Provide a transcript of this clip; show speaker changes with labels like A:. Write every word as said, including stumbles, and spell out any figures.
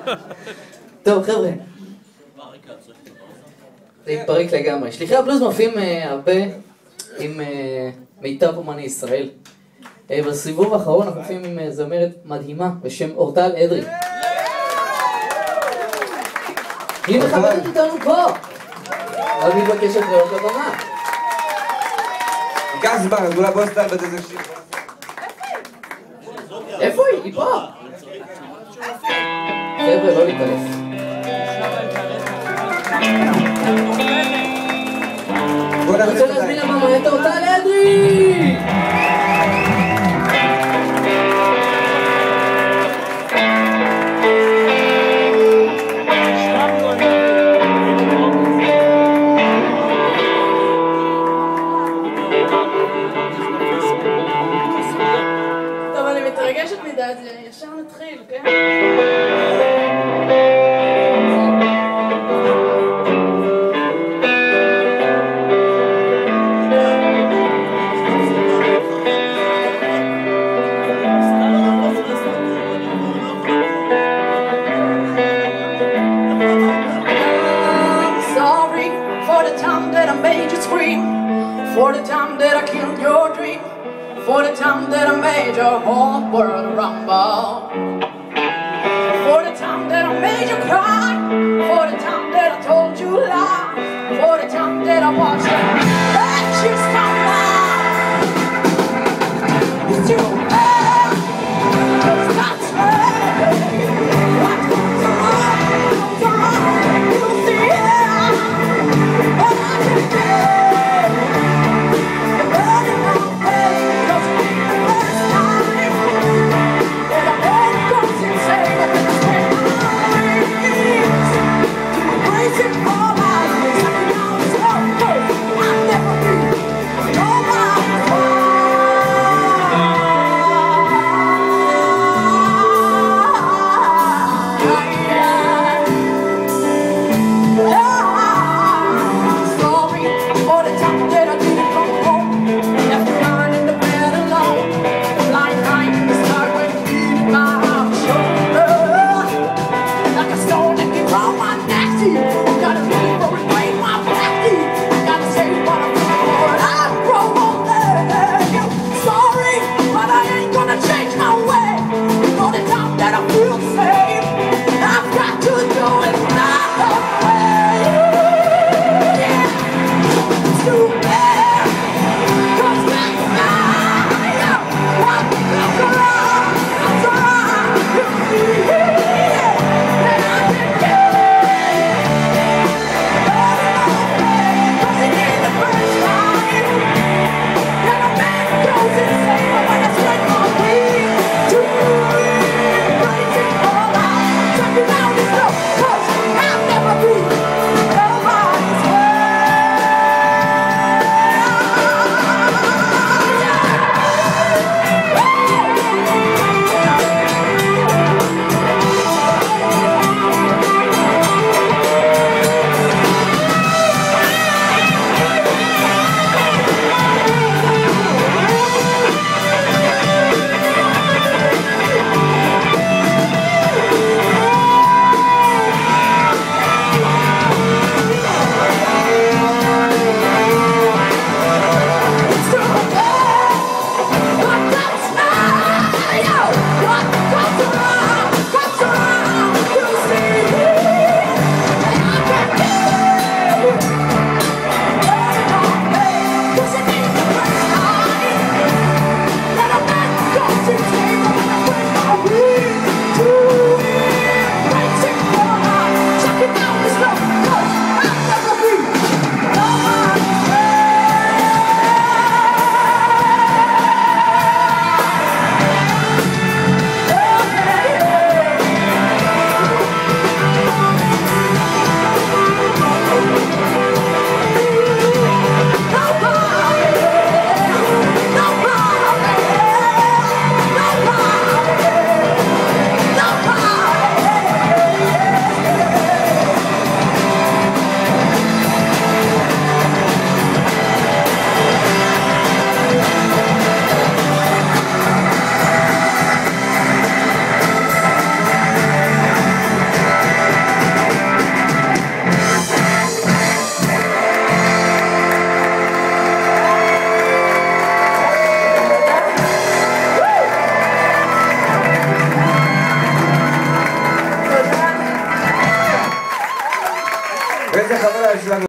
A: טוב, חבר'ה. זה התפרק לגמרי. שליחי הבלוז מופיעים הרבה עם מיטב אומני ישראל. בסיבוב האחרון אנחנו מופיעים עם זמרת מדהימה בשם אורטל אדרי. היא מכבדת איתנו פה. אבל מתבקשת להיות לבמה.
B: ייקח זמן, אז אולי בוא סתם בזה שיר.
A: איפה היא? היא פה. חבר'ה, לא להתעלף. אני רוצה להזמין לבמה את אורטל אדרי!
C: טוב, אני מתרגשת מדי, אז ישר נתחיל, כן?
D: For the time that I killed your dream, for the time that I made your whole world rumble, for the time that I made you cry, for the time that I told you lies, for the time that I watched you let you stumble. It's too bad, it's not fair. What goes around, goes around, you see it, but I can get. It's all out, it's like now it's all
B: לחברה שלנו.